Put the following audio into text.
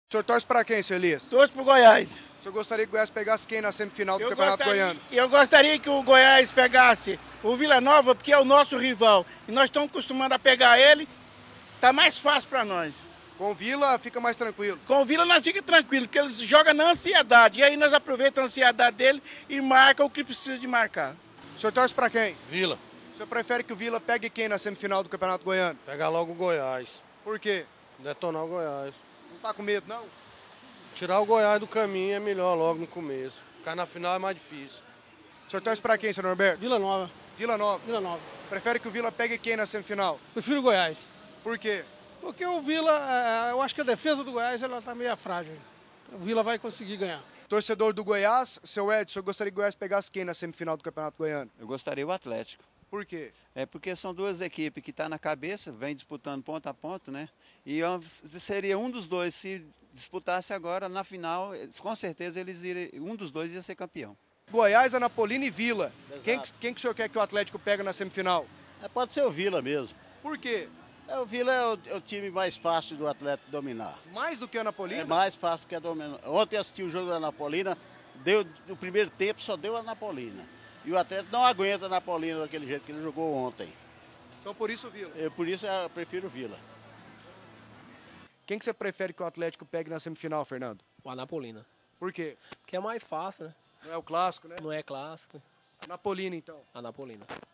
O senhor torce para quem, seu Elias? Torço pro Goiás. O senhor gostaria que o Goiás pegasse quem na semifinal do Campeonato Goiano? Eu gostaria que o Goiás pegasse o Vila Nova, porque é o nosso rival. E nós estamos acostumados a pegar ele, tá mais fácil para nós. Com o Vila fica mais tranquilo. Com o Vila nós fica tranquilo, porque eles jogam na ansiedade. E aí nós aproveitamos a ansiedade dele e marca o que precisa de marcar. O senhor torce para quem? Vila. O senhor prefere que o Vila pegue quem na semifinal do Campeonato Goiano? Pegar logo o Goiás. Por quê? Detonar o Goiás. Não tá com medo, não? Tirar o Goiás do caminho é melhor logo no começo. Ficar na final é mais difícil. O senhor torce para quem, senhor Norberto? Vila Nova. Vila Nova. Vila Nova. Prefere que o Vila pegue quem na semifinal? Prefiro o Goiás. Por quê? Porque o Vila, eu acho que a defesa do Goiás ela tá meio frágil. O Vila vai conseguir ganhar. Torcedor do Goiás, seu Edson, gostaria que o Goiás pegasse quem na semifinal do Campeonato Goiano? Eu gostaria o Atlético. Por quê? É porque são duas equipes que estão na cabeça, vem disputando ponto a ponto, né? E seria um dos dois, se disputasse agora na final, com certeza um dos dois ia ser campeão. Goiás, Anapolina e Vila. Quem que o senhor quer que o Atlético pegue na semifinal? Pode ser o Vila mesmo. Por quê? O Vila é o time mais fácil do Atlético dominar. Mais do que a Anapolina? É mais fácil que a dominar. Ontem assisti o jogo da Anapolina, no primeiro tempo só deu a Anapolina. E o Atlético não aguenta a Anapolina daquele jeito que ele jogou ontem. Então por isso o Vila? Por isso eu prefiro o Vila. Quem que você prefere que o Atlético pegue na semifinal, Fernando? O Anapolina. Por quê? Porque é mais fácil, né? Não é o clássico, né? Não é clássico. Anapolina, então. Anapolina.